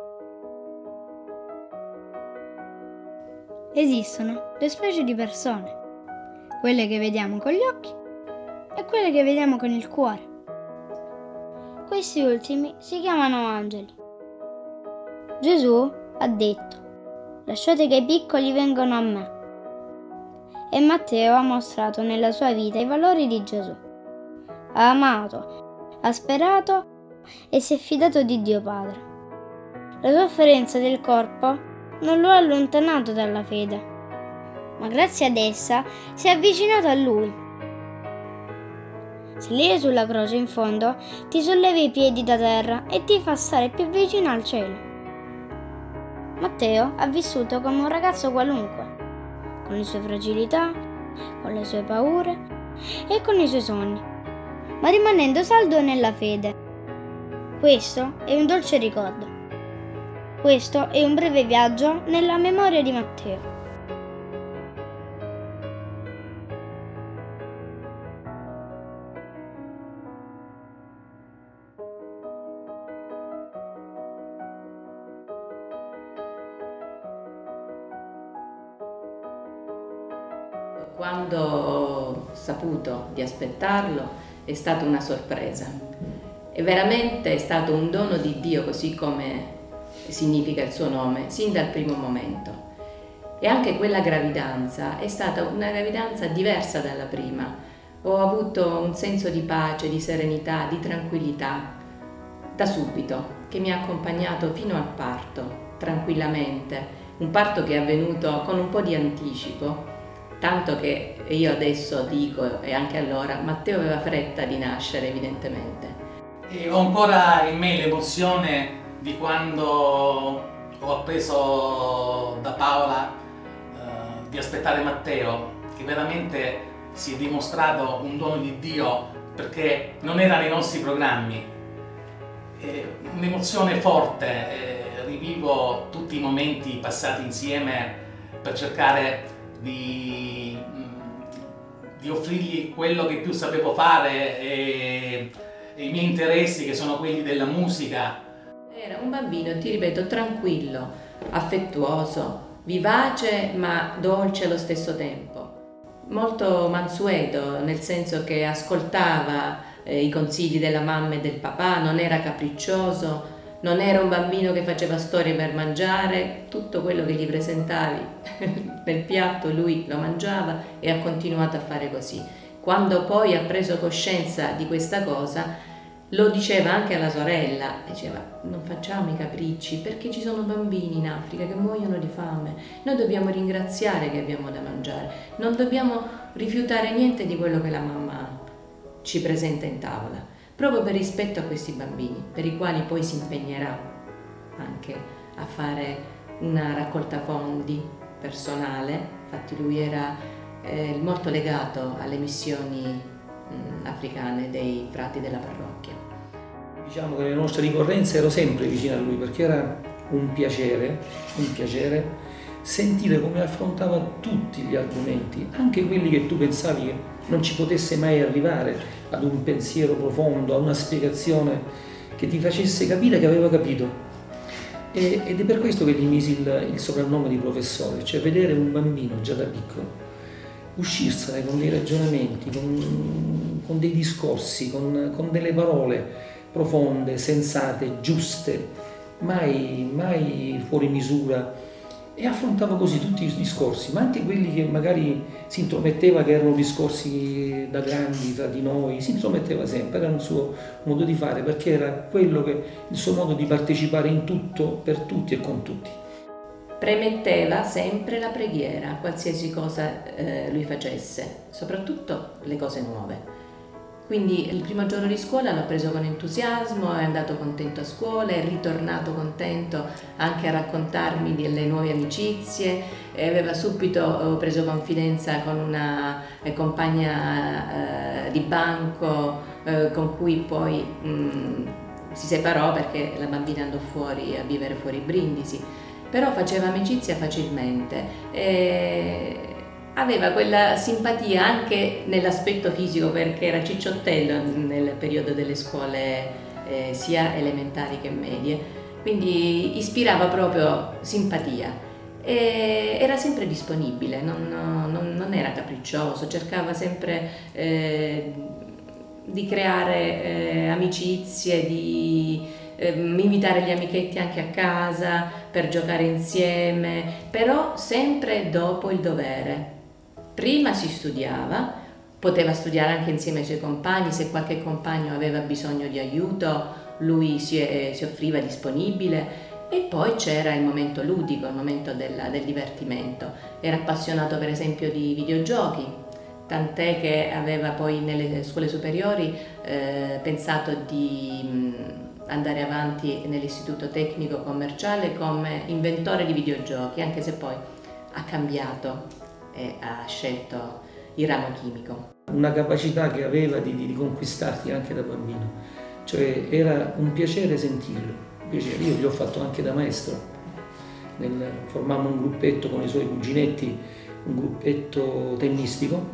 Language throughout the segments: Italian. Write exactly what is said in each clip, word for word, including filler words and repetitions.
Esistono due specie di persone, quelle che vediamo con gli occhi e quelle che vediamo con il cuore. Questi ultimi si chiamano angeli. Gesù ha detto: lasciate che i piccoli vengano a me. E Matteo ha mostrato nella sua vita i valori di Gesù. Ha amato, ha sperato e si è fidato di Dio Padre. La sofferenza del corpo non lo ha allontanato dalla fede, ma grazie ad essa si è avvicinato a Lui. Salire sulla croce in fondo ti solleva i piedi da terra e ti fa stare più vicino al cielo. Matteo ha vissuto come un ragazzo qualunque, con le sue fragilità, con le sue paure e con i suoi sogni, ma rimanendo saldo nella fede. Questo è un dolce ricordo. Questo è un breve viaggio nella memoria di Matteo. Quando ho saputo di aspettarlo è stata una sorpresa. E veramente è stato un dono di Dio, così come significa il suo nome, sin dal primo momento. E anche quella gravidanza è stata una gravidanza diversa dalla prima. Ho avuto un senso di pace, di serenità, di tranquillità da subito, che mi ha accompagnato fino al parto, tranquillamente. Un parto che è avvenuto con un po' di anticipo, tanto che io adesso dico, e anche allora, Matteo aveva fretta di nascere evidentemente. E ho ancora in me l'emozione di quando ho appreso da Paola eh, di aspettare Matteo, che veramente si è dimostrato un dono di Dio, perché non era nei nostri programmi. Un'emozione forte, eh, rivivo tutti i momenti passati insieme per cercare di, di offrirgli quello che più sapevo fare e, e i miei interessi, che sono quelli della musica. Era un bambino, ti ripeto, tranquillo, affettuoso, vivace ma dolce allo stesso tempo. Molto mansueto, nel senso che ascoltava eh, i consigli della mamma e del papà, non era capriccioso, non era un bambino che faceva storie per mangiare, tutto quello che gli presentavi nel piatto lui lo mangiava e ha continuato a fare così. Quando poi ha preso coscienza di questa cosa, lo diceva anche alla sorella, diceva: non facciamo i capricci, perché ci sono bambini in Africa che muoiono di fame, noi dobbiamo ringraziare che abbiamo da mangiare, non dobbiamo rifiutare niente di quello che la mamma ci presenta in tavola, proprio per rispetto a questi bambini, per i quali poi si impegnerà anche a fare una raccolta fondi personale. Infatti lui era eh, molto legato alle missioni mh, africane dei frati della parrocchia. Diciamo che nelle nostre ricorrenze ero sempre vicino a lui, perché era un piacere, un piacere sentire come affrontava tutti gli argomenti, anche quelli che tu pensavi che non ci potesse mai arrivare ad un pensiero profondo, a una spiegazione che ti facesse capire che aveva capito. E, ed è per questo che gli misi il, il soprannome di professore, cioè vedere un bambino già da piccolo uscirsene con dei ragionamenti, con, con dei discorsi, con, con delle parole profonde, sensate, giuste, mai, mai fuori misura, e affrontava così tutti i discorsi, ma anche quelli che magari si intrometteva, che erano discorsi da grandi tra di noi, si intrometteva sempre, era un suo modo di fare, perché era quello che, il suo modo di partecipare in tutto, per tutti e con tutti. Premetteva sempre la preghiera, qualsiasi cosa eh, lui facesse, soprattutto le cose nuove. Quindi il primo giorno di scuola l'ho preso con entusiasmo, è andato contento a scuola, è ritornato contento anche a raccontarmi delle nuove amicizie, e aveva subito preso confidenza con una compagna eh, di banco eh, con cui poi mh, si separò, perché la bambina andò fuori a vivere fuori Brindisi, però faceva amicizia facilmente. E aveva quella simpatia anche nell'aspetto fisico, perché era cicciottello nel periodo delle scuole eh, sia elementari che medie, quindi ispirava proprio simpatia. E era sempre disponibile, non, non, non era capriccioso, cercava sempre eh, di creare eh, amicizie, di eh, invitare gli amichetti anche a casa per giocare insieme, però sempre dopo il dovere. Prima si studiava, poteva studiare anche insieme ai suoi compagni, se qualche compagno aveva bisogno di aiuto lui si, eh, si offriva disponibile. E poi c'era il momento ludico, il momento del, del divertimento. Era appassionato per esempio di videogiochi, tant'è che aveva poi nelle scuole superiori eh, pensato di mh, andare avanti nell'istituto tecnico commerciale come inventore di videogiochi, anche se poi ha cambiato e ha scelto il ramo chimico. Una capacità che aveva di, di conquistarti anche da bambino, cioè era un piacere sentirlo. Io gli ho fatto anche da maestro, Nel, formammo un gruppetto con i suoi cuginetti, un gruppetto tennistico,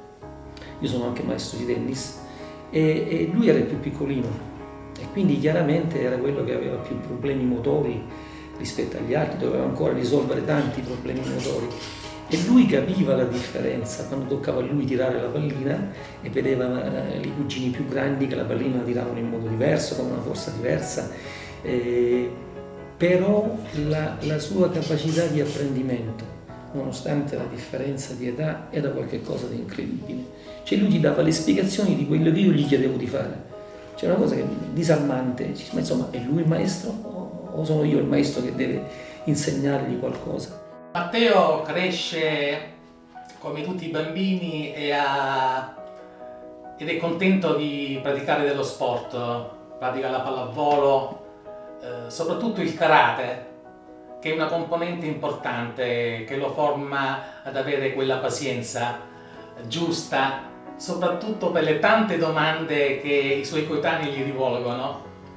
io sono anche maestro di tennis, e, e lui era il più piccolino e quindi chiaramente era quello che aveva più problemi motori rispetto agli altri, doveva ancora risolvere tanti problemi motori e lui capiva la differenza quando toccava a lui tirare la pallina e vedeva eh, i cugini più grandi che la pallina la tiravano in modo diverso, con una forza diversa. Eh, però la, la sua capacità di apprendimento, nonostante la differenza di età, era qualcosa di incredibile. Cioè lui ti dava le spiegazioni di quello che io gli chiedevo di fare. C'è una cosa che disarmante, ma insomma è lui il maestro o, o sono io il maestro che deve insegnargli qualcosa? Matteo cresce come tutti i bambini e ha, ed è contento di praticare dello sport, pratica la pallavolo, Eh, soprattutto il karate, che è una componente importante che lo forma ad avere quella pazienza giusta, soprattutto per le tante domande che i suoi coetanei gli rivolgono.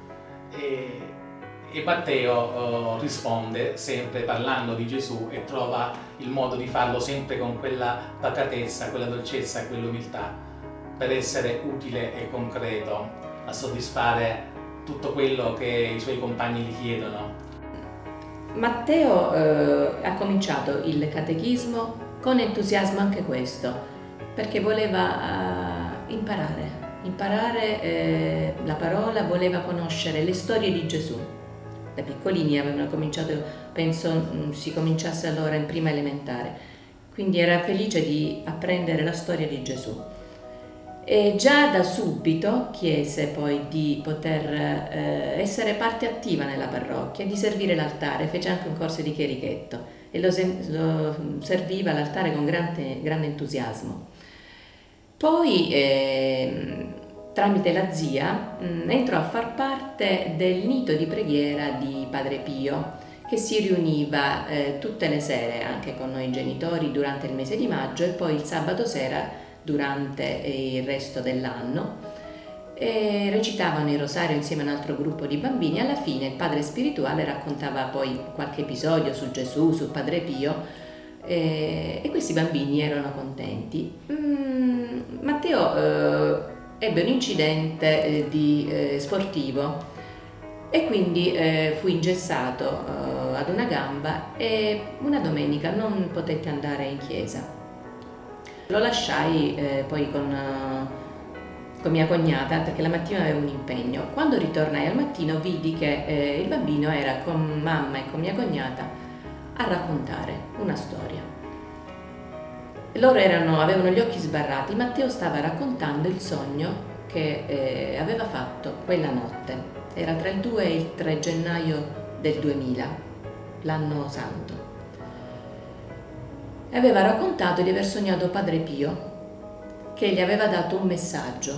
E, e Matteo eh, risponde sempre parlando di Gesù e trova il modo di farlo sempre con quella pacatezza, quella dolcezza e quell'umiltà per essere utile e concreto a soddisfare tutto quello che i suoi compagni gli chiedono. Matteo eh, ha cominciato il catechismo con entusiasmo anche questo, perché voleva eh, imparare, imparare eh, la parola, voleva conoscere le storie di Gesù. Da piccolini avevano cominciato, penso si cominciasse allora in prima elementare, quindi era felice di apprendere la storia di Gesù. E già da subito chiese poi di poter eh, essere parte attiva nella parrocchia, di servire l'altare, fece anche un corso di chierichetto e lo, lo serviva l'altare con grande, grande entusiasmo. Poi eh, tramite la zia mh, entrò a far parte del nito di preghiera di Padre Pio, che si riuniva eh, tutte le sere anche con noi genitori durante il mese di maggio e poi il sabato sera durante il resto dell'anno, e recitavano il rosario insieme a un altro gruppo di bambini. Alla fine il padre spirituale raccontava poi qualche episodio su Gesù, su Padre Pio, e, e questi bambini erano contenti. Mm, Matteo eh, ebbe un incidente eh, di, eh, sportivo e quindi eh, fu ingessato eh, ad una gamba e una domenica non potette andare in chiesa. Lo lasciai eh, poi con, uh, con mia cognata perché la mattina avevo un impegno. Quando ritornai al mattino vidi che eh, il bambino era con mamma e con mia cognata a raccontare una storia. Loro erano, avevano gli occhi sbarrati. Matteo stava raccontando il sogno che eh, aveva fatto quella notte. Era tra il due e il tre gennaio del duemila, l'anno santo. Aveva raccontato di aver sognato Padre Pio, che gli aveva dato un messaggio.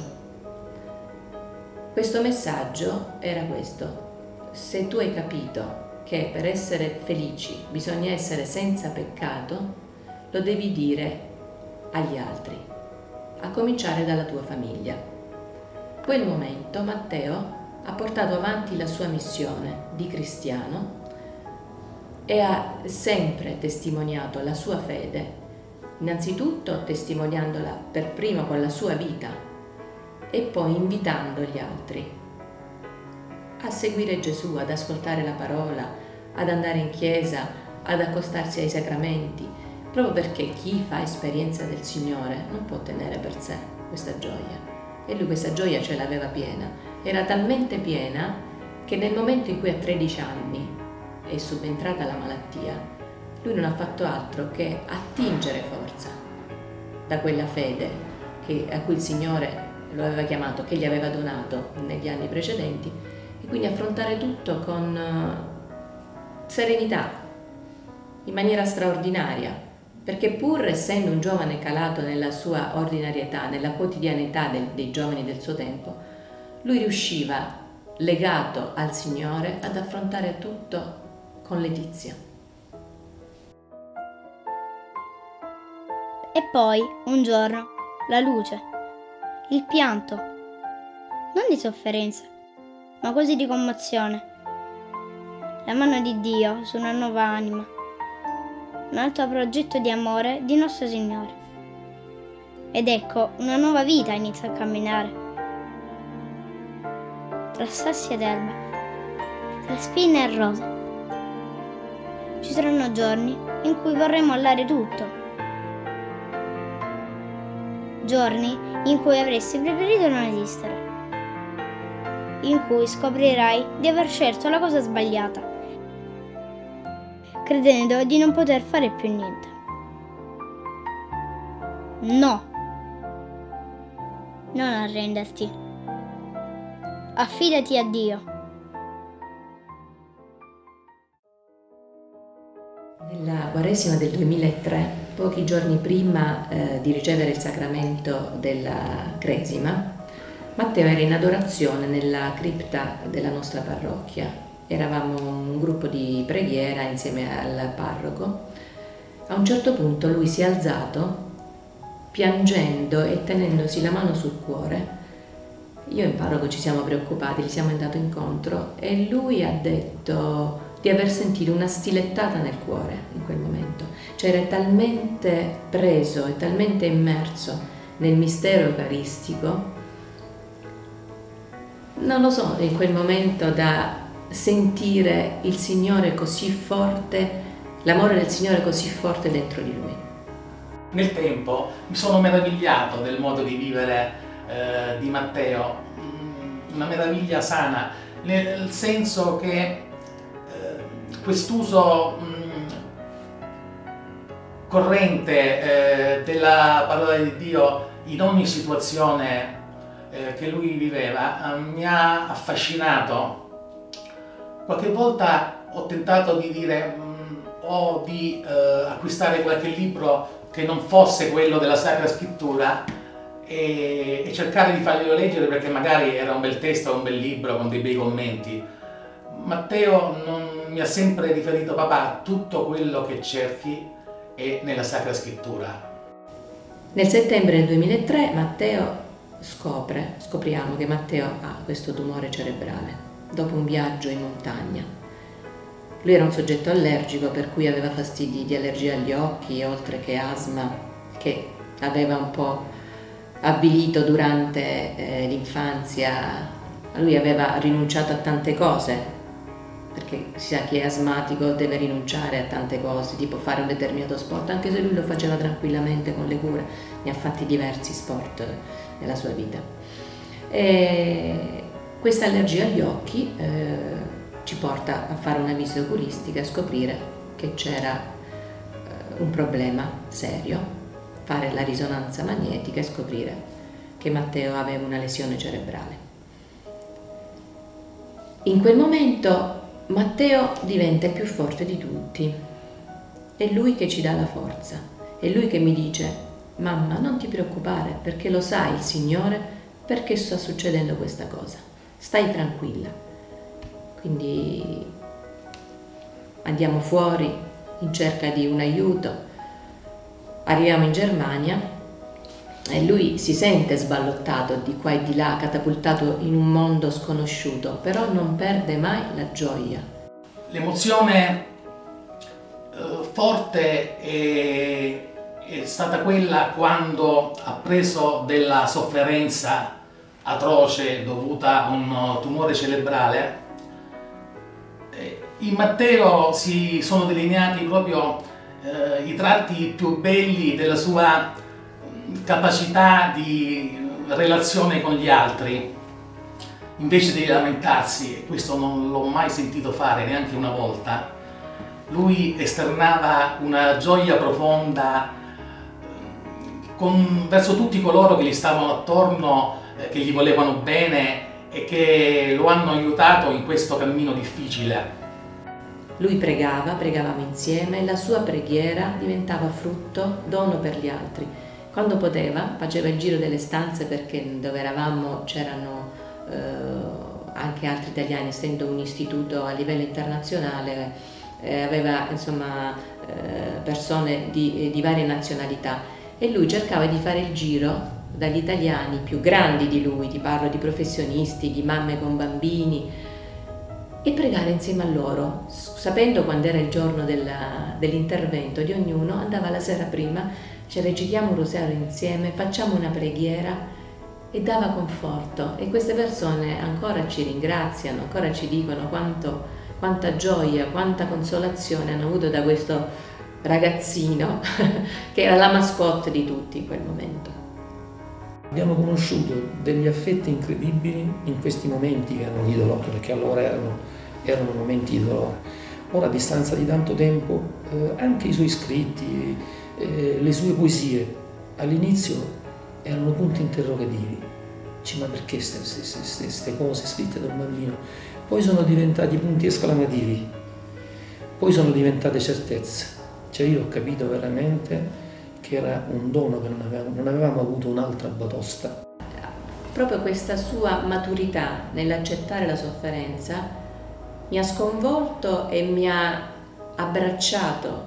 Questo messaggio era questo: se tu hai capito che per essere felici bisogna essere senza peccato, lo devi dire agli altri, a cominciare dalla tua famiglia. In quel momento Matteo ha portato avanti la sua missione di cristiano e ha sempre testimoniato la sua fede, innanzitutto testimoniandola per primo con la sua vita e poi invitando gli altri. a seguire Gesù, ad ascoltare la parola, ad andare in chiesa, ad accostarsi ai sacramenti, proprio perché chi fa esperienza del Signore non può tenere per sé questa gioia. E lui questa gioia ce l'aveva piena. Era talmente piena che nel momento in cui a tredici anni è subentrata la malattia, lui non ha fatto altro che attingere forza da quella fede che, a cui il Signore lo aveva chiamato, che gli aveva donato negli anni precedenti, e quindi affrontare tutto con serenità, in maniera straordinaria, perché pur essendo un giovane calato nella sua ordinarietà, nella quotidianità del, dei giovani del suo tempo, lui riusciva, legato al Signore, ad affrontare tutto con letizia. E poi, un giorno, la luce, il pianto, non di sofferenza, ma quasi di commozione, la mano di Dio su una nuova anima, un altro progetto di amore di nostro Signore. Ed ecco, una nuova vita inizia a camminare, tra sassi ed erba, tra spine e rose. Ci saranno giorni in cui vorrei mollare tutto, giorni in cui avresti preferito non esistere, in cui scoprirai di aver scelto la cosa sbagliata, credendo di non poter fare più niente. No, non arrenderti, affidati a Dio. Nella Quaresima del duemilatré, pochi giorni prima eh, di ricevere il sacramento della Cresima, Matteo era in adorazione nella cripta della nostra parrocchia. Eravamo un gruppo di preghiera insieme al parroco. A un certo punto lui si è alzato, piangendo e tenendosi la mano sul cuore. Io e il parroco ci siamo preoccupati, gli siamo andati incontro e lui ha detto di aver sentito una stilettata nel cuore in quel momento. Cioè era talmente preso e talmente immerso nel mistero eucaristico, non lo so, in quel momento da sentire il Signore così forte, l'amore del Signore così forte dentro di lui. Nel tempo mi sono meravigliato del modo di vivere eh, di Matteo, una meraviglia sana, nel senso che quest'uso corrente eh, della parola di Dio in ogni situazione eh, che lui viveva eh, mi ha affascinato. Qualche volta ho tentato di dire mh, o di eh, acquistare qualche libro che non fosse quello della Sacra Scrittura e, e cercare di farglielo leggere perché magari era un bel testo, un bel libro con dei bei commenti. Matteo non mi ha sempre riferito: papà, tutto quello che cerchi è nella Sacra Scrittura. Nel settembre del duemilatré Matteo scopre, scopriamo che Matteo ha questo tumore cerebrale dopo un viaggio in montagna. Lui era un soggetto allergico, per cui aveva fastidi di allergia agli occhi, oltre che asma, che aveva un po' avvilito durante eh, l'infanzia. Lui aveva rinunciato a tante cose, perché si sa chi è asmatico deve rinunciare a tante cose, tipo fare un determinato sport, anche se lui lo faceva tranquillamente con le cure, ne ha fatti diversi sport nella sua vita. E questa allergia agli occhi eh, ci porta a fare una visita oculistica e a scoprire che c'era eh, un problema serio, fare la risonanza magnetica e scoprire che Matteo aveva una lesione cerebrale. In quel momento Matteo diventa il più forte di tutti, è lui che ci dà la forza, è lui che mi dice: mamma, non ti preoccupare, perché lo sa il Signore perché sta succedendo questa cosa, stai tranquilla. Quindi andiamo fuori in cerca di un aiuto, arriviamo in Germania e lui si sente sballottato di qua e di là, catapultato in un mondo sconosciuto, però non perde mai la gioia. L'emozione eh, forte è, è stata quella quando, appreso della sofferenza atroce dovuta a un tumore cerebrale, Eh, in Matteo si sono delineati proprio eh, i tratti più belli della sua capacità di relazione con gli altri. Invece di lamentarsi, e questo non l'ho mai sentito fare neanche una volta, lui esternava una gioia profonda con, verso tutti coloro che gli stavano attorno, eh, che gli volevano bene e che lo hanno aiutato in questo cammino difficile. Lui pregava, pregavamo insieme, la sua preghiera diventava frutto, dono per gli altri. Quando poteva, faceva il giro delle stanze, perché dove eravamo c'erano eh, anche altri italiani, essendo un istituto a livello internazionale, eh, aveva insomma eh, persone di, di varie nazionalità, e lui cercava di fare il giro dagli italiani più grandi di lui, ti parlo di professionisti, di mamme con bambini, e pregare insieme a loro, sapendo quando era il giorno dell'intervento di ognuno, andava la sera prima, ci recitiamo un rosario insieme, facciamo una preghiera, e dava conforto, e queste persone ancora ci ringraziano, ancora ci dicono quanto, quanta gioia, quanta consolazione hanno avuto da questo ragazzino che era la mascotte di tutti in quel momento. Abbiamo conosciuto degli affetti incredibili in questi momenti che erano di dolore, perché allora erano, erano momenti di dolore. Ora, a distanza di tanto tempo, eh, anche i suoi scritti, eh, le sue poesie, all'inizio erano punti interrogativi. Dici, ma perché queste cose scritte da un bambino? Poi sono diventati punti esclamativi, poi sono diventate certezze. Cioè io ho capito veramente che era un dono che non avevamo, non avevamo avuto un'altra batosta. Proprio questa sua maturità nell'accettare la sofferenza mi ha sconvolto e mi ha abbracciato,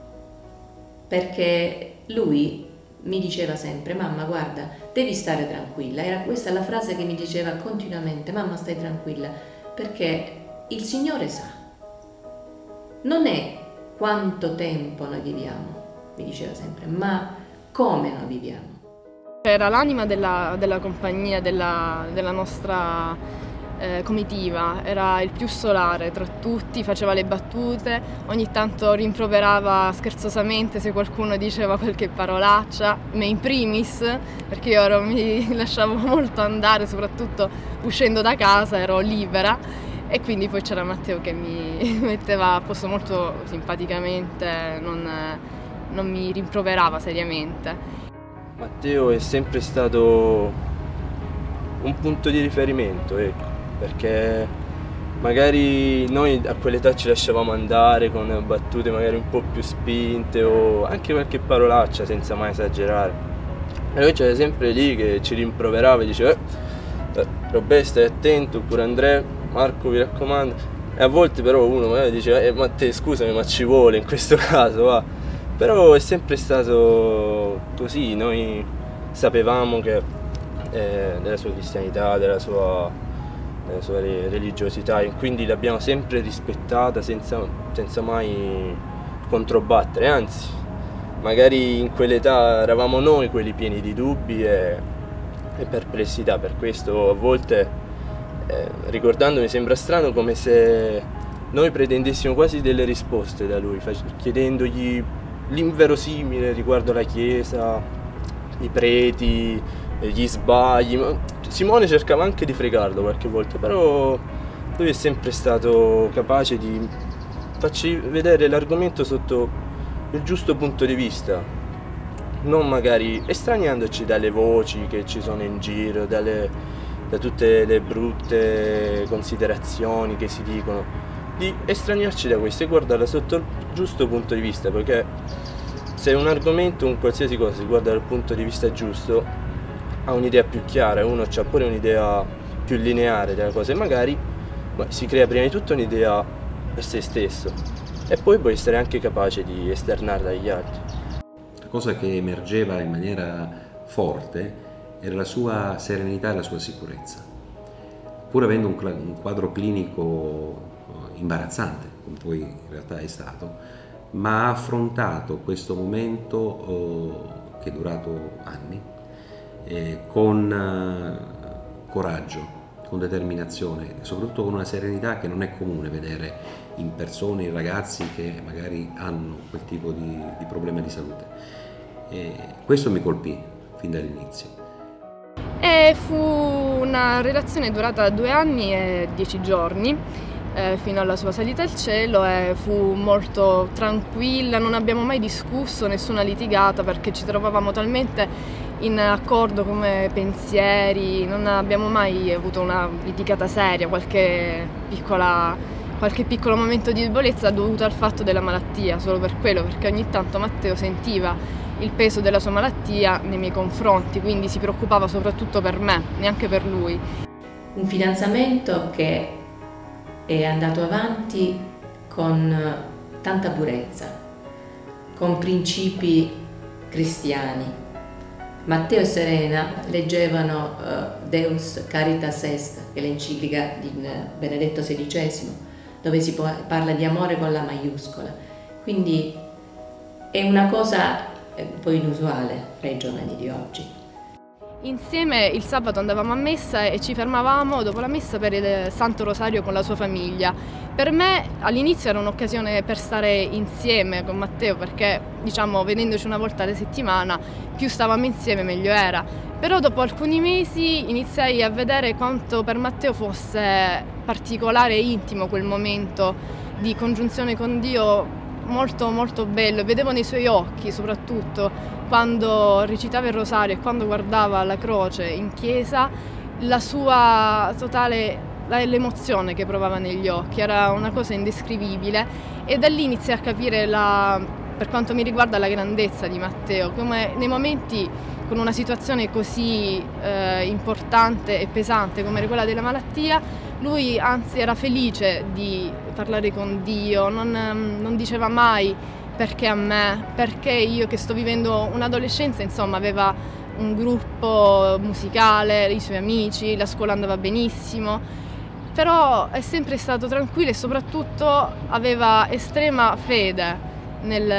perché lui mi diceva sempre: mamma, guarda, devi stare tranquilla. Era questa la frase che mi diceva continuamente: mamma, stai tranquilla, perché il Signore sa. Non è quanto tempo noi viviamo, mi diceva sempre, ma come noi viviamo. Era l'anima della, della compagnia, della, della nostra eh, comitiva, era il più solare tra tutti, faceva le battute, ogni tanto rimproverava scherzosamente se qualcuno diceva qualche parolaccia, me in primis, perché io ero, mi lasciavo molto andare, soprattutto uscendo da casa ero libera. E quindi poi c'era Matteo che mi metteva a posto molto simpaticamente, non, non mi rimproverava seriamente. Matteo è sempre stato un punto di riferimento, ecco, perché magari noi a quell'età ci lasciavamo andare con battute magari un po' più spinte o anche qualche parolaccia senza mai esagerare. E lui c'era sempre lì che ci rimproverava e diceva eh, Robè, stai attento, oppure Andrea, Marco, mi raccomando. E a volte però uno magari diceva eh, ma te scusami, ma ci vuole in questo caso, va. Però è sempre stato così, noi sapevamo che eh, della sua cristianità, della sua, della sua religiosità, e quindi l'abbiamo sempre rispettata senza, senza mai controbattere, anzi magari in quell'età eravamo noi quelli pieni di dubbi e, e perplessità. Per questo a volte Eh, ricordando mi sembra strano come se noi pretendessimo quasi delle risposte da lui, chiedendogli l'inverosimile riguardo la Chiesa, i preti, gli sbagli. Ma Simone cercava anche di fregarlo qualche volta, però lui è sempre stato capace di farci vedere l'argomento sotto il giusto punto di vista, non magari estraniandoci dalle voci che ci sono in giro, dalle da tutte le brutte considerazioni che si dicono, di estraniarci da questo e guardarla sotto il giusto punto di vista, perché se un argomento, un qualsiasi cosa si guarda dal punto di vista giusto, ha un'idea più chiara, uno ha pure un'idea più lineare della cosa e magari beh, si crea prima di tutto un'idea per se stesso e poi può essere anche capace di esternarla agli altri. La cosa che emergeva in maniera forte era la sua serenità e la sua sicurezza. Pur avendo un quadro clinico imbarazzante, come poi in realtà è stato, ma ha affrontato questo momento eh, che è durato anni, eh, con eh, coraggio, con determinazione, soprattutto con una serenità che non è comune vedere in persone, in ragazzi che magari hanno quel tipo di, di problema di salute. E questo mi colpì fin dall'inizio. E fu una relazione durata due anni e dieci giorni, eh, fino alla sua salita al cielo, e fu molto tranquilla, non abbiamo mai discusso, nessuna litigata, perché ci trovavamo talmente in accordo come pensieri, non abbiamo mai avuto una litigata seria, qualche, piccola, qualche piccolo momento di debolezza dovuto al fatto della malattia, solo per quello, perché ogni tanto Matteo sentiva il peso della sua malattia nei miei confronti, quindi si preoccupava soprattutto per me, neanche per lui. Un fidanzamento che è andato avanti con tanta purezza, con principi cristiani. Matteo e Serena leggevano uh, Deus Caritas Est, che è l'enciclica di Benedetto sedicesimo, dove si parla di amore con la maiuscola. Quindi è una cosa un po' inusuale tra i giovani di oggi. Insieme il sabato andavamo a messa e ci fermavamo dopo la messa per il Santo Rosario con la sua famiglia. Per me all'inizio era un'occasione per stare insieme con Matteo, perché diciamo vedendoci una volta alla settimana più stavamo insieme meglio era. Però dopo alcuni mesi iniziai a vedere quanto per Matteo fosse particolare e intimo quel momento di congiunzione con Dio, molto molto bello. Vedevo nei suoi occhi, soprattutto quando recitava il rosario e quando guardava la croce in chiesa, la sua totale l'emozione che provava negli occhi, era una cosa indescrivibile, e da lì iniziai a capire la, per quanto mi riguarda, la grandezza di Matteo, come nei momenti con una situazione così eh, importante e pesante come era quella della malattia, lui anzi era felice di parlare con Dio, non, non diceva mai perché a me, perché io che sto vivendo un'adolescenza, insomma aveva un gruppo musicale, i suoi amici, la scuola andava benissimo, però è sempre stato tranquillo e soprattutto aveva estrema fede nel,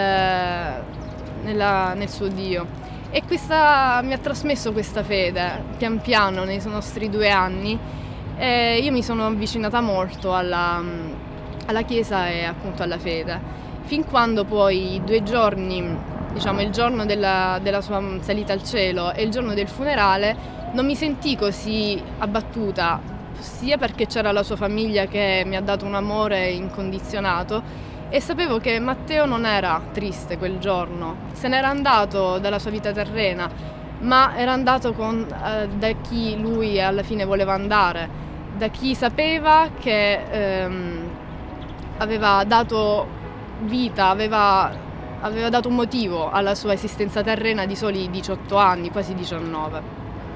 nella, nel suo Dio. E questa, mi ha trasmesso questa fede pian piano nei nostri due anni, e io mi sono avvicinata molto alla, alla Chiesa e appunto alla fede, fin quando poi due giorni, diciamo il giorno della, della sua salita al cielo e il giorno del funerale, non mi sentii così abbattuta, sia perché c'era la sua famiglia che mi ha dato un amore incondizionato, e sapevo che Matteo non era triste quel giorno, se n'era andato dalla sua vita terrena, ma era andato con, eh, da chi lui alla fine voleva andare, da chi sapeva che ehm, aveva dato vita, aveva, aveva dato un motivo alla sua esistenza terrena di soli diciotto anni, quasi diciannove.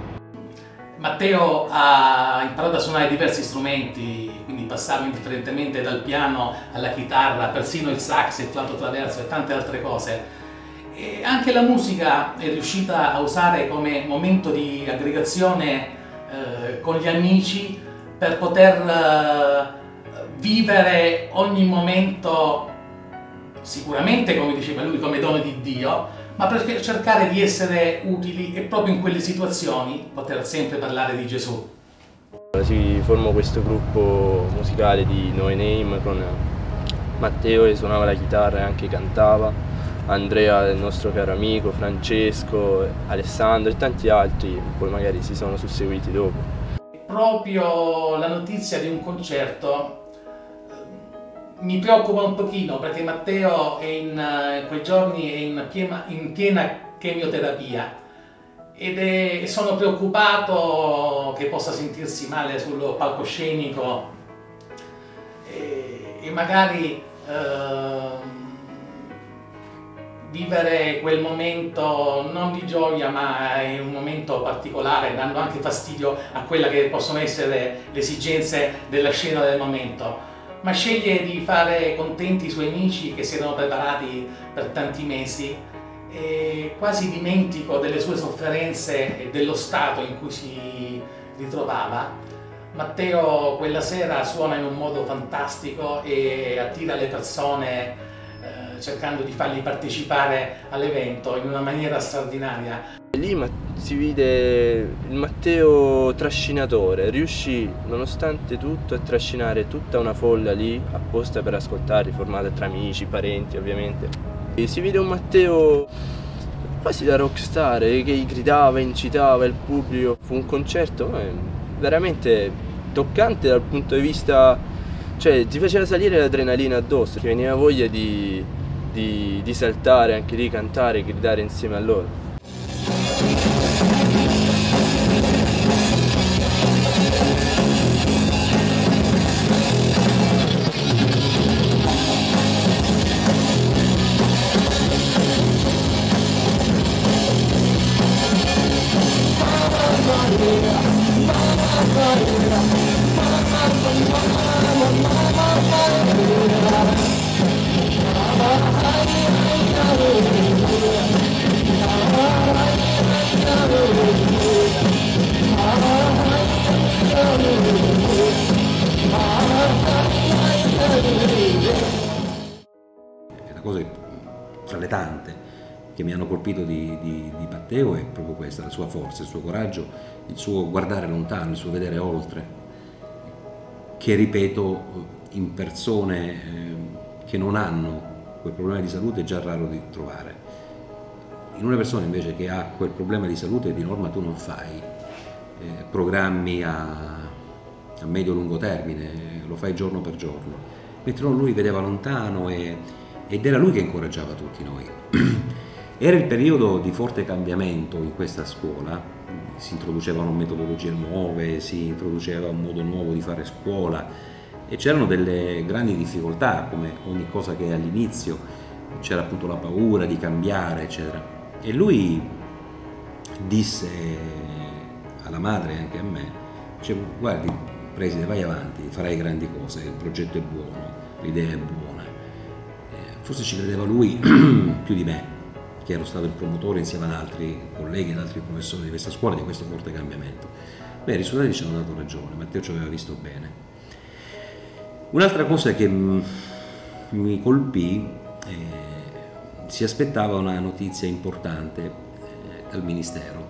Matteo ha imparato a suonare diversi strumenti, quindi passava indifferentemente dal piano alla chitarra, persino il sax, il flauto traverso e tante altre cose. E anche la musica è riuscita a usare come momento di aggregazione eh, con gli amici per poter eh, vivere ogni momento, sicuramente come diceva lui, come dono di Dio, ma per cercare di essere utili e proprio in quelle situazioni poter sempre parlare di Gesù. Si formò questo gruppo musicale di No Name con Matteo che suonava la chitarra e anche cantava, Andrea il nostro caro amico, Francesco, Alessandro e tanti altri, poi magari si sono susseguiti dopo. Proprio la notizia di un concerto mi preoccupa un pochino, perché Matteo è in, in quei giorni è in piena, in piena chemioterapia ed è, sono preoccupato che possa sentirsi male sul palcoscenico e, e magari eh, vivere quel momento non di gioia ma è un momento particolare, dando anche fastidio a quelle che possono essere le esigenze della scena del momento. Ma sceglie di fare contenti i suoi amici che si erano preparati per tanti mesi, e quasi dimentico delle sue sofferenze e dello stato in cui si ritrovava. Matteo quella sera suona in un modo fantastico e attira le persone eh, cercando di farli partecipare all'evento in una maniera straordinaria. Lì si vide il Matteo trascinatore, riuscì nonostante tutto a trascinare tutta una folla lì apposta per ascoltarli, formata tra amici, parenti ovviamente. E si vide un Matteo quasi da rockstar che gridava, incitava il pubblico. Fu un concerto eh, veramente toccante dal punto di vista, cioè ti faceva salire l'adrenalina addosso, ti veniva voglia di, di, di saltare anche lì, cantare, gridare insieme a loro. La cosa tra le tante che mi hanno colpito di, di, di Matteo è proprio questa, la sua forza, il suo coraggio, il suo guardare lontano, il suo vedere oltre, che ripeto in persone eh, che non hanno quel problema di salute è già raro di trovare. In una persona invece che ha quel problema di salute di norma tu non fai eh, programmi a, a medio-lungo termine, lo fai giorno per giorno, mentre lui vedeva lontano e, ed era lui che incoraggiava tutti noi. Era il periodo di forte cambiamento in questa scuola, si introducevano metodologie nuove, si introduceva un modo nuovo di fare scuola e c'erano delle grandi difficoltà, come ogni cosa che è all'inizio, c'era appunto la paura di cambiare, eccetera. E lui disse alla madre e anche a me, cioè, guardi preside, vai avanti, farai grandi cose, il progetto è buono, l'idea è buona. Eh, forse ci credeva lui più di me, che ero stato il promotore insieme ad altri colleghi ed altri professori di questa scuola di questo forte cambiamento. Beh, i risultati ci hanno dato ragione, Matteo ci aveva visto bene. Un'altra cosa che mi colpì, eh, si aspettava una notizia importante eh, dal Ministero.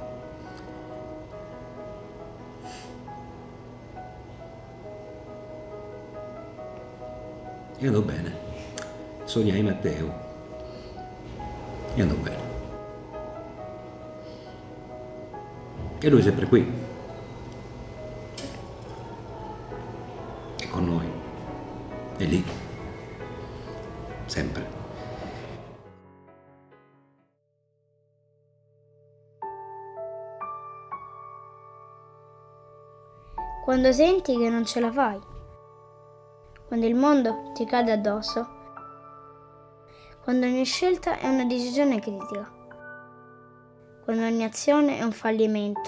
E andò bene, sognai Matteo. E andò bene. E lui è sempre qui. È con noi. È lì. Sempre. Quando senti che non ce la fai, quando il mondo ti cade addosso, quando ogni scelta è una decisione critica, quando ogni azione è un fallimento.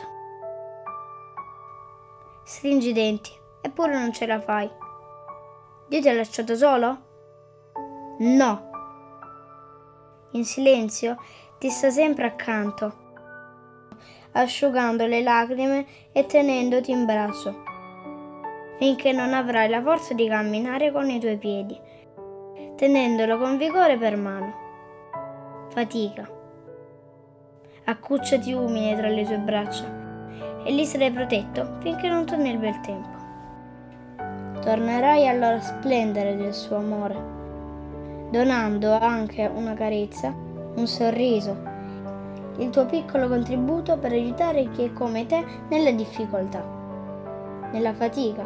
Stringi i denti, eppure non ce la fai. Dio ti ha lasciato solo? No. In silenzio ti sta sempre accanto, asciugando le lacrime e tenendoti in braccio, finché non avrai la forza di camminare con i tuoi piedi, tenendolo con vigore per mano. Fatica. Accucciati umile tra le tue braccia e lì sarai protetto finché non torni il bel tempo. Tornerai allora a splendere del suo amore, donando anche una carezza, un sorriso, il tuo piccolo contributo per aiutare chi è come te nella difficoltà, nella fatica.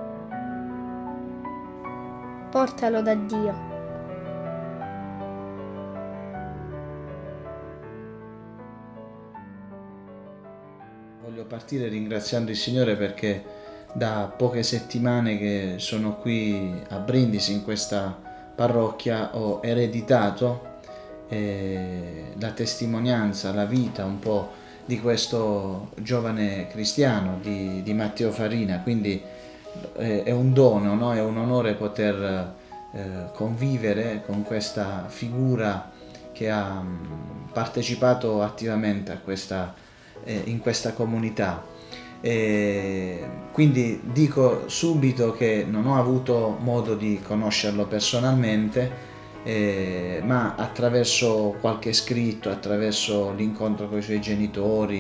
Portalo da Dio. Voglio partire ringraziando il Signore perché da poche settimane che sono qui a Brindisi, in questa parrocchia, ho ereditato eh, la testimonianza, la vita un po' di questo giovane cristiano, di, di Matteo Farina, quindi eh, è un dono, no? È un onore poter eh, convivere con questa figura che ha mh, partecipato attivamente a questa, eh, in questa comunità. E quindi dico subito che non ho avuto modo di conoscerlo personalmente, eh, ma attraverso qualche scritto, attraverso l'incontro con i suoi genitori,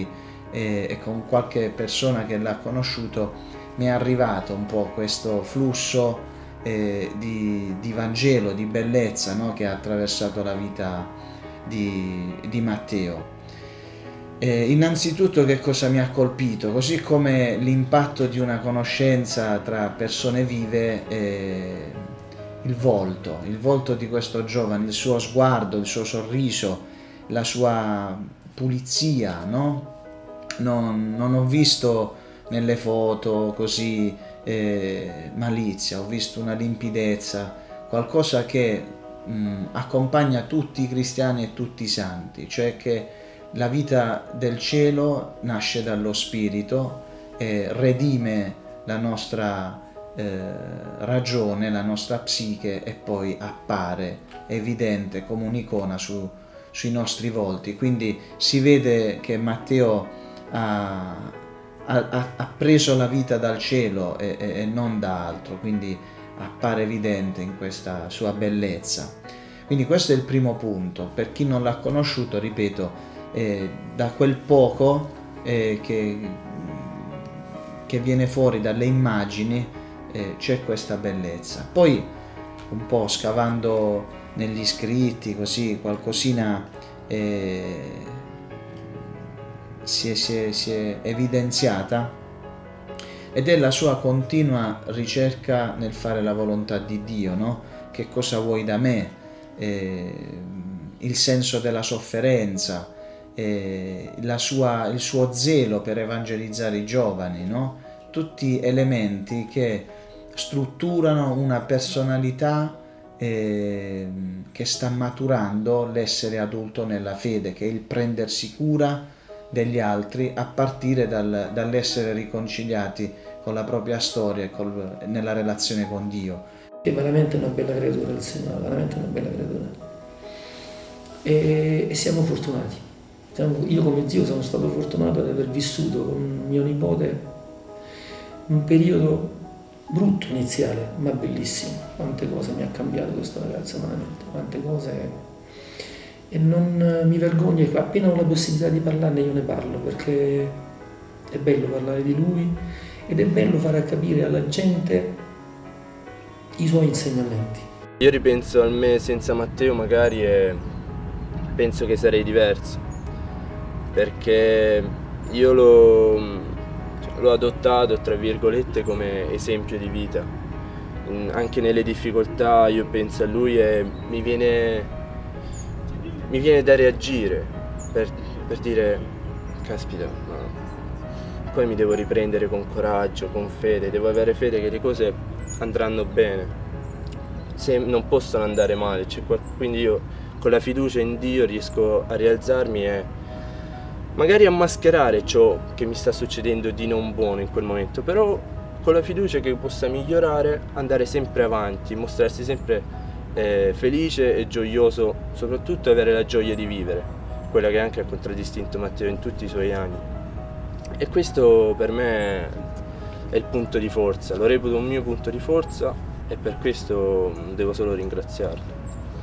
e, e con qualche persona che l'ha conosciuto mi è arrivato un po' questo flusso eh, di, di Vangelo, di bellezza, no? Che ha attraversato la vita di, di Matteo. Eh, innanzitutto che cosa mi ha colpito? Così come l'impatto di una conoscenza tra persone vive, eh, il volto, il volto di questo giovane, il suo sguardo, il suo sorriso, la sua pulizia, no? Non, non ho visto nelle foto così eh, malizia, ho visto una limpidezza, qualcosa che mh, accompagna tutti i cristiani e tutti i santi, cioè che la vita del cielo nasce dallo Spirito e redime la nostra eh, ragione, la nostra psiche e poi appare evidente come un'icona su, sui nostri volti. Quindi si vede che Matteo ha, ha, ha preso la vita dal cielo e, e, e non da altro, quindi appare evidente in questa sua bellezza. Quindi questo è il primo punto. Per chi non l'ha conosciuto, ripeto, Eh, da quel poco eh, che, che viene fuori dalle immagini eh, c'è questa bellezza. Poi un po' scavando negli scritti, così qualcosina eh, si, è, si, è, si è evidenziata, ed è la sua continua ricerca nel fare la volontà di Dio, no? Che cosa vuoi da me? Eh, il senso della sofferenza, Eh, la sua, il suo zelo per evangelizzare i giovani, no? Tutti elementi che strutturano una personalità eh, che sta maturando l'essere adulto nella fede, che è il prendersi cura degli altri a partire dal, dall'essere riconciliati con la propria storia e col, nella relazione con Dio. È veramente una bella creatura il Signore, veramente una bella creatura. E, e siamo fortunati. Io come zio sono stato fortunato ad aver vissuto con mio nipote un periodo brutto iniziale, ma bellissimo. Quante cose mi ha cambiato questo ragazzo, veramente, quante cose. E non mi vergogno, appena ho la possibilità di parlarne io ne parlo, perché è bello parlare di lui ed è bello fare capire alla gente i suoi insegnamenti. Io ripenso al me senza Matteo magari e penso che sarei diverso, perché io l'ho, l'ho adottato tra virgolette come esempio di vita. Anche nelle difficoltà io penso a lui e mi viene, mi viene da reagire per, per dire caspita, ma poi mi devo riprendere con coraggio, con fede, devo avere fede che le cose andranno bene, se non possono andare male, cioè, quindi io con la fiducia in Dio riesco a rialzarmi e magari a mascherare ciò che mi sta succedendo di non buono in quel momento, però con la fiducia che possa migliorare, andare sempre avanti, mostrarsi sempre eh, felice e gioioso, soprattutto avere la gioia di vivere, quella che anche ha contraddistinto Matteo in tutti i suoi anni. E questo per me è il punto di forza, lo reputo un mio punto di forza e per questo devo solo ringraziarlo.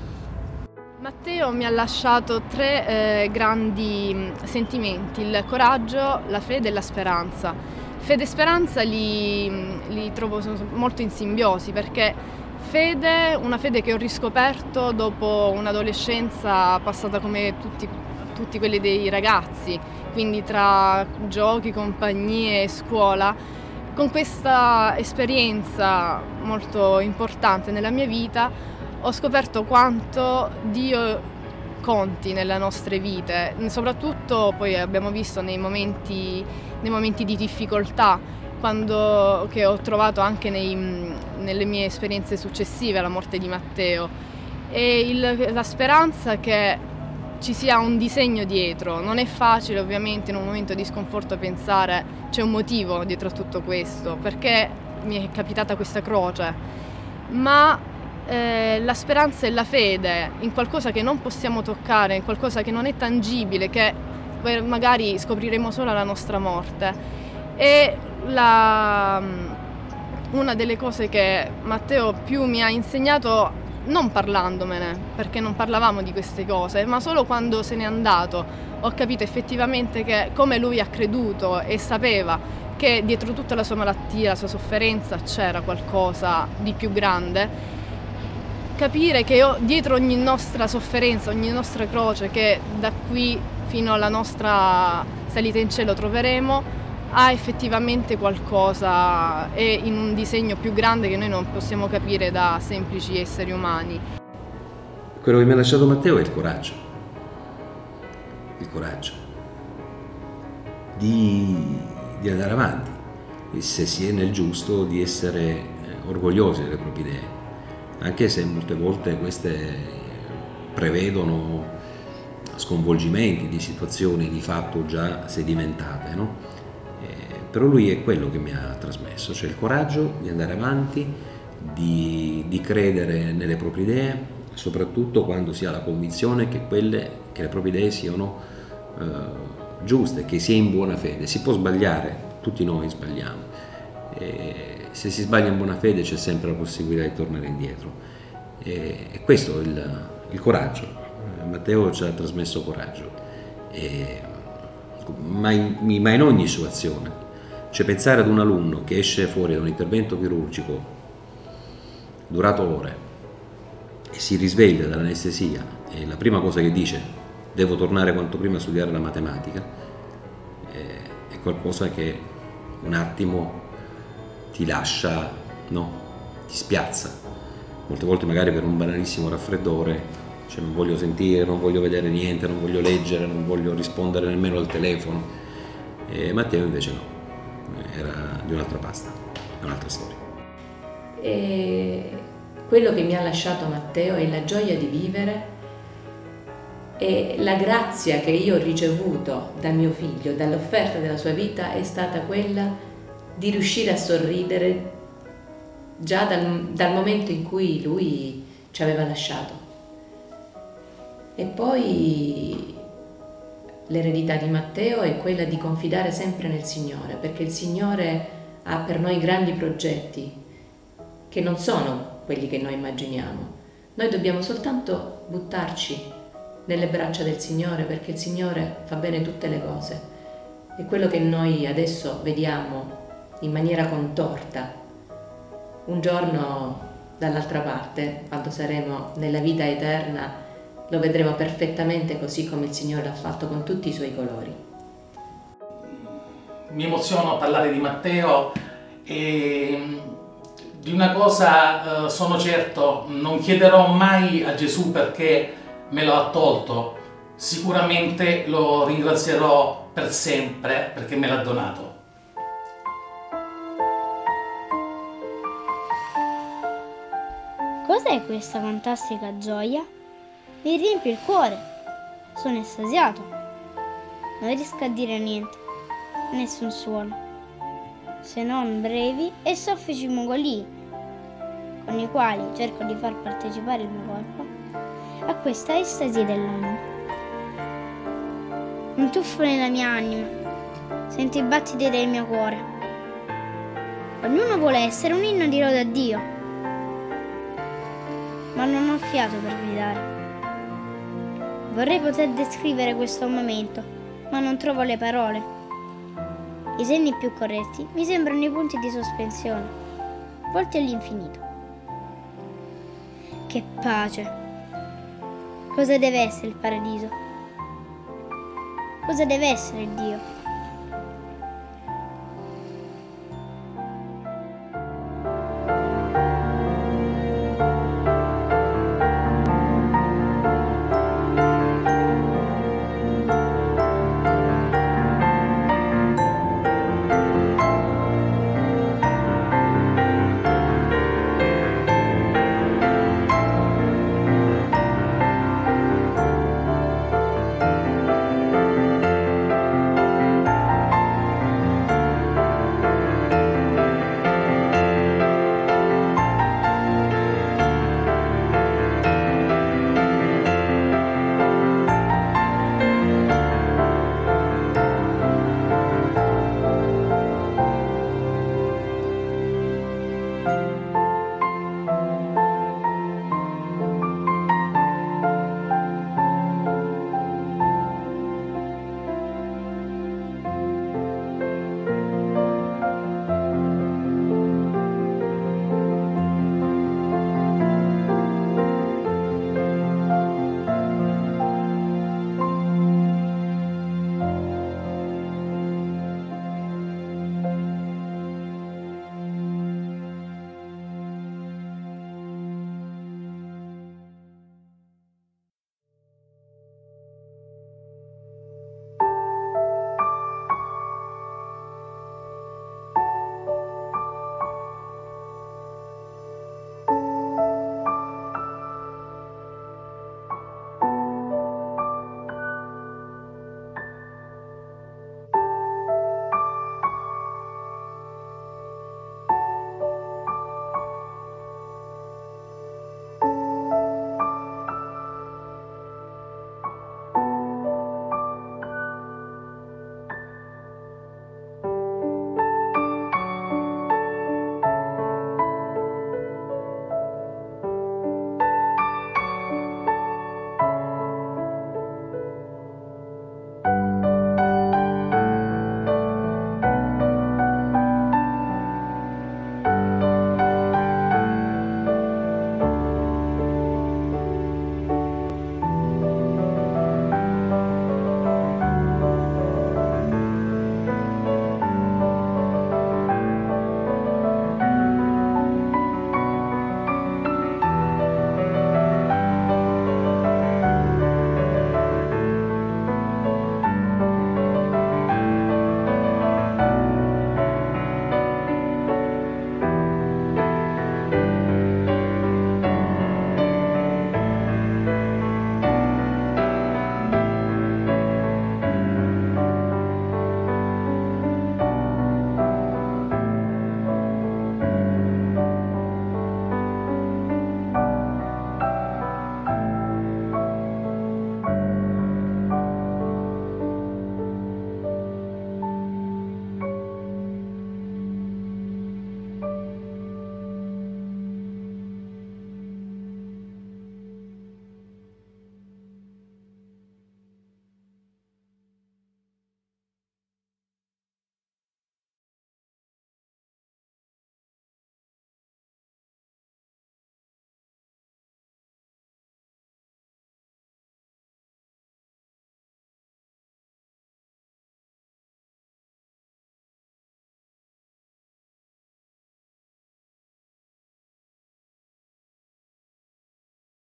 Matteo mi ha lasciato tre eh, grandi sentimenti: il coraggio, la fede e la speranza. Fede e speranza li, li trovo molto in simbiosi, perché fede, una fede che ho riscoperto dopo un'adolescenza passata come tutti, tutti quelli dei ragazzi, quindi tra giochi, compagnie e scuola. Con questa esperienza molto importante nella mia vita ho scoperto quanto Dio conti nelle nostre vite, soprattutto poi abbiamo visto nei momenti, nei momenti di difficoltà, quando, che ho trovato anche nei, nelle mie esperienze successive alla morte di Matteo, e il, la speranza che ci sia un disegno dietro. Non è facile ovviamente in un momento di sconforto pensare c'è un motivo dietro a tutto questo, perché mi è capitata questa croce, ma Eh, la speranza e la fede in qualcosa che non possiamo toccare, in qualcosa che non è tangibile, che magari scopriremo solo alla nostra morte, è la, una delle cose che Matteo più mi ha insegnato non parlandomene, perché non parlavamo di queste cose, ma solo quando se n'è andato ho capito effettivamente che, come lui ha creduto e sapeva che dietro tutta la sua malattia, la sua sofferenza c'era qualcosa di più grande, capire che io, dietro ogni nostra sofferenza, ogni nostra croce che da qui fino alla nostra salita in cielo troveremo, ha effettivamente qualcosa, è in un disegno più grande che noi non possiamo capire da semplici esseri umani. Quello che mi ha lasciato Matteo è il coraggio, il coraggio di, di andare avanti, e se si è nel giusto di essere orgogliosi delle proprie idee, anche se molte volte queste prevedono sconvolgimenti di situazioni di fatto già sedimentate, no? Però lui è quello che mi ha trasmesso, cioè il coraggio di andare avanti, di, di credere nelle proprie idee, soprattutto quando si ha la convinzione che, quelle, che le proprie idee siano eh, giuste, che si è in buona fede. Si può sbagliare, tutti noi sbagliamo, e se si sbaglia in buona fede c'è sempre la possibilità di tornare indietro, e, e questo è il, il coraggio. Matteo ci ha trasmesso coraggio, e, ma, in, ma in ogni sua azione. Cioè, pensare ad un alunno che esce fuori da un intervento chirurgico durato ore e si risveglia dall'anestesia e la prima cosa che dice: devo tornare quanto prima a studiare la matematica, è qualcosa che un attimo ti lascia, no? Ti spiazza. Molte volte magari per un banalissimo raffreddore, cioè non voglio sentire, non voglio vedere niente, non voglio leggere, non voglio rispondere nemmeno al telefono. E Matteo invece no, era di un'altra pasta, di un'altra storia. E quello che mi ha lasciato Matteo è la gioia di vivere e la grazia che io ho ricevuto da mio figlio, dall'offerta della sua vita, è stata quella di riuscire a sorridere già dal, dal momento in cui lui ci aveva lasciato. E poi l'eredità di Matteo è quella di confidare sempre nel Signore, perché il Signore ha per noi grandi progetti che non sono quelli che noi immaginiamo. Noi dobbiamo soltanto buttarci nelle braccia del Signore, perché il Signore fa bene tutte le cose. E quello che noi adesso vediamo in maniera contorta, un giorno dall'altra parte, quando saremo nella vita eterna, lo vedremo perfettamente così come il Signore l'ha fatto, con tutti i suoi colori. Mi emoziono a parlare di Matteo e di una cosa eh, sono certo: non chiederò mai a Gesù perché me lo ha tolto, sicuramente lo ringrazierò per sempre perché me l'ha donato. Cos'è questa fantastica gioia? Mi riempie il cuore, sono estasiato, non riesco a dire niente, nessun suono, se non brevi e soffici mugolii, con i quali cerco di far partecipare il mio corpo a questa estasi dell'anima. Un tuffo nella mia anima, sento i battiti del mio cuore. Ognuno vuole essere un inno di lode a Dio, ma non ho fiato per gridare. Vorrei poter descrivere questo momento, ma non trovo le parole. I segni più corretti mi sembrano i punti di sospensione, volti all'infinito. Che pace! Cosa deve essere il paradiso? Cosa deve essere Dio?